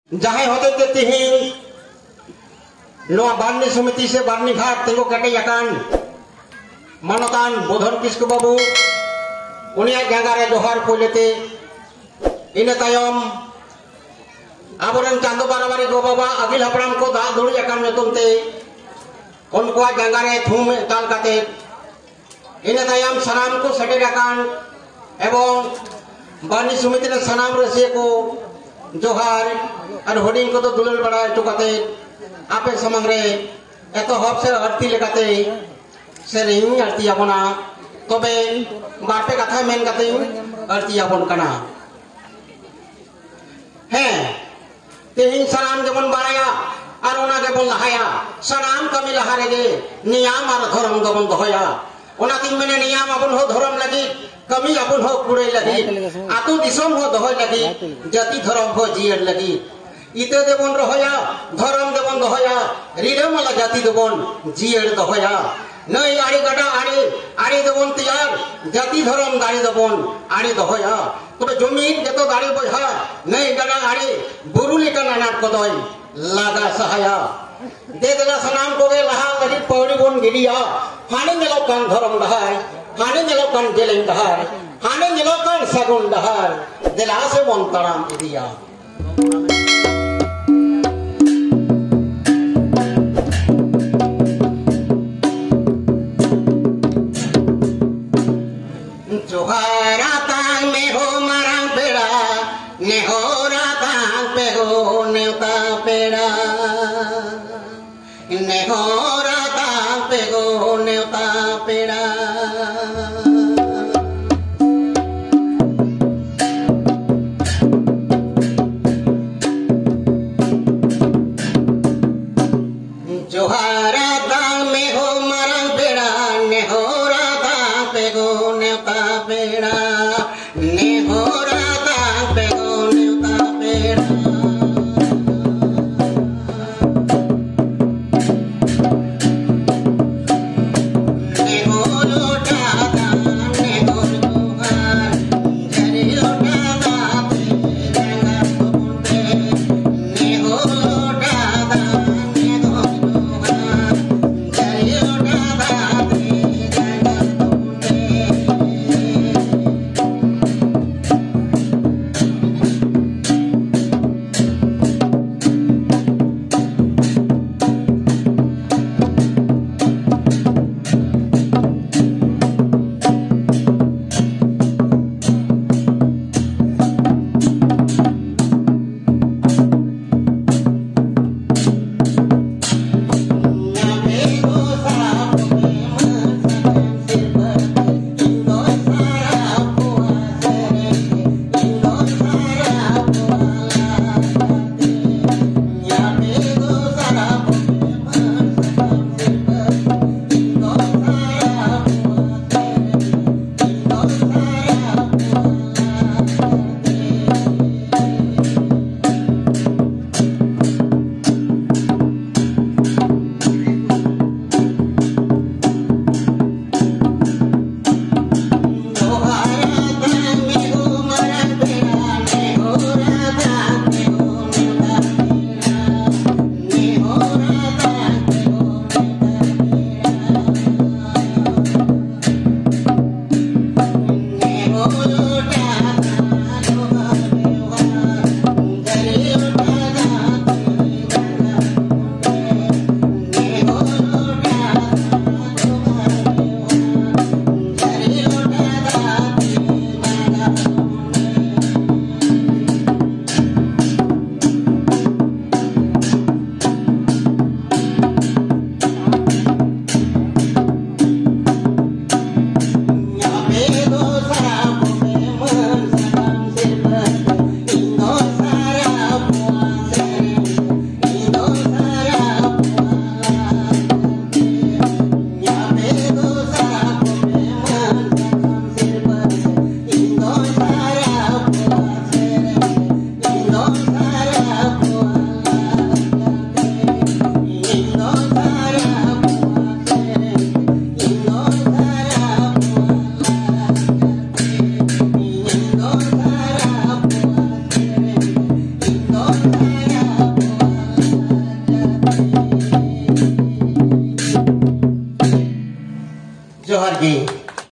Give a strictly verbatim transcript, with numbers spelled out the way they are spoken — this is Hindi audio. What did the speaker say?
जहां होते ते तिहिं नोआ बारनी समिति से बारनी घाट तेगो कटे याकान मानतान बोधन किस्कु बाबू उनिया जांगारे जोहार पोलेते इन तायम आबरन चांदो बाराबारी गो बाबा अगिल हपड़ाम को दा दुड़ी याकान नतुमते उनको जांगारे थूम ताल काते इन तायम सनाम को सटे याकान एवं बारनी समिति ने सनाम रसिए को जोहार और होर्डिंग को तो दुलल बड़ा चुकाते आपे समंग रे एतो हब से आरती लेकाते से रिंग आरती अपना तबे बारपे कथा मेन काते आरती अपन कना है तेहिं सनाम जेमन बाराया और ओना के बोल लहाया सनाम कमी लहारे गे नियम और धर्म दबन दहया ओना तीन मने नियम अपन हो धर्म लगी कमी अपन हो कुड़े लगी आतु दिसम हो दहय लगी जाति धर्म हो जियर लगी इते देबन रहया धर्म देबन दहया रिदमला जाति देबन जियर दहया नई आड़ी गडा आड़ी आड़ी देबन तैयार जाति धर्म दाड़ी देबन आड़ी दहया तबे जमीन जतो दाड़ी बहा नई गडा आड़ी बुरुली का नानाट को दय लागा सहाया दे देला सनाम को गे लहा लगी पौड़ी बन गिलिया हाने मेलो कान धर्म दहाय हाने मेलो कान जेलें दहाय हाने मेलो कान सगुन दहाय दिला से बन तराम इदिया जोहारा तांग में हो मारा बेड़ा नेहोरा तांग पे हो नेवता पेड़ा नेहोरा तांग पे हो नेवता पेड़ा जोहारा तांग में हो मारा बेड़ा नेहोरा तांग पे हो नेवता पेड़ा नेहोरा तांग पे हो नेवता पेड़ा जोहार गे।